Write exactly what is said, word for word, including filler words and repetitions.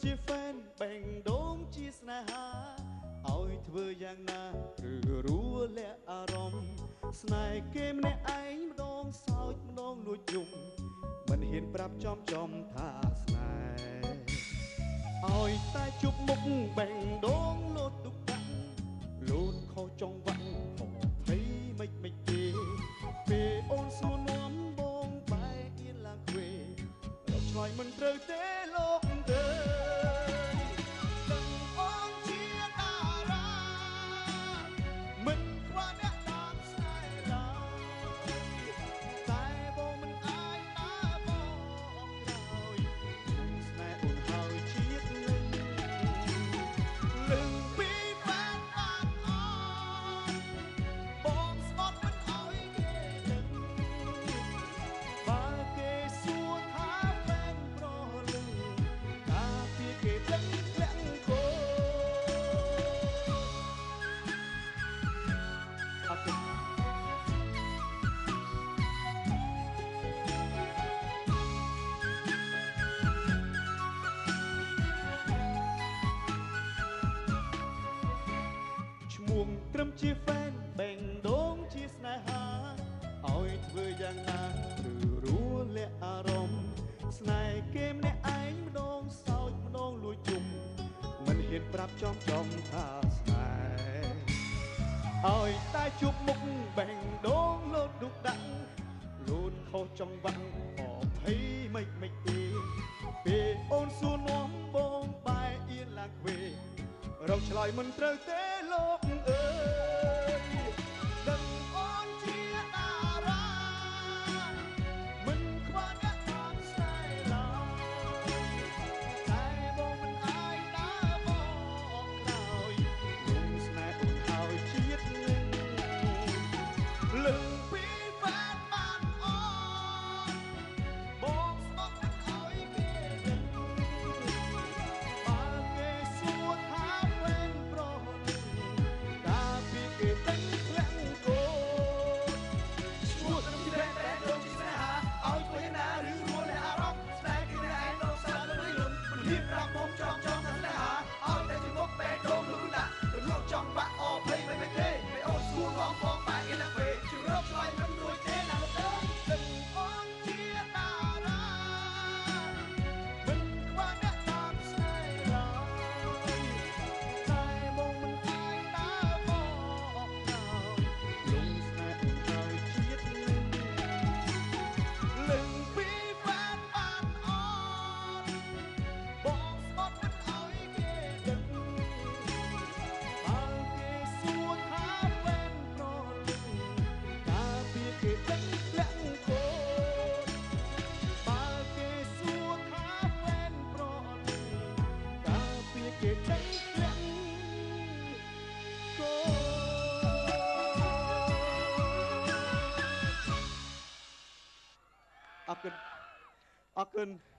ជាហ្វេនបេងដូងជាស្នេហាឲ្យធ្វើយ៉ាងណាឬរួលាក់អារម្មណ៍ស្នេហ៍គេម្នាក់ឯងម្ដងសោចម្ដងលួចយំមិនហ៊ានប្រាប់ចំចំថាស្នេហ៍ឲ្យតែជប់មុខបេងដូងលោតទុកដាក់លោតខុសចង់វាក់ហងភ័យមិនមិនទេពេលអូនសួរនាំបងបែរអៀនឡើងខ្វេរកឆ្លើយមិនត្រូវទេលោកអើយដឹងអូនជាតារាមិនខ្វះអ្នកតាមស្នេហ៍ឡើយតែបងមិនអាចដើរបងក្រោយស្នេហ៍អូនហើយជាតិនឹងលឹងពីបានបានអត់បងស្បត់មិនឲ្យគេដឹងបើគេសួរថាបែងប្រលឹងតាពីគេដឹងលាក់គោអត់ទេឈ្មោះត្រឹមជាហ្វេនបេងដូងជាស្នេហាឲ្យធ្វើយ៉ាងណាឬរួលាក់អារម្មណ៍ស្នេហ៍គេម្នាក់ឯងម្ដងសោចម្ដងលួចយំមិនហ៊ានប្រាប់ចំចំថាស្នេហ៍ឲ្យតែជប់មុខបេងដូងលោតឌុកដាក់លូនខុសចង់វាក់អភ័យមិនមិនទេពេលអូនសួរនាំបងបែរអៀនឡើងខ្វេរកឆ្លើយមិនត្រូវទេលោកអើយដឹងអូនជាតារាមិនខ្វះអ្នកតាមស្នេហ៍ឡើយតែបងមិនអាចដើរបងក្រោយលងស្នេហ៍អូនហើយជាតិនឹងលឹងពីបានបានអត់បងស្បត់មិនឲ្យគេដឹងបើគេសួរថាវេនប្រលឹងតាពីគេដឹងលាក់គោឈ្មោះត្រឹមជាបែបបែបដូចជាស្នេហាឲ្យធ្វើយ៉ាងណាឬរួលាក់អារម្មណ៍ស្នេហ៍គេនៅឯងលោកសាលលុយលំមិនហ៊ានប្រាប់មកចំចំថាស្នេហាឲ្យតែជាមុខបែបដូងលូដាក់រលកចង់បាក់អភ័យមិនមែនទេពេលអូនសួរបងបងបែរអៀនឡើងពេលជួយរកឆ្លើយមិនរួចទេណាលោកអើយដឹងអូនជាតារាមិនខ្វះអ្នកតាមស្នេហ៍ឡើយតែបងមិនអាចដើរបងក្រោយលងស្នេហ៍អូនហើយជាតិនឹងលឹងពីបានបានអត់បងស្បត់មិនឲ្យគេដឹងបើគេសួរថាវេនប្រលឹងតាពីគេដឹងលាក់គោបើគេសួរថាវេនប្រលឹងតាពីគេដឹងលាក់គោអរគុណអរគុណ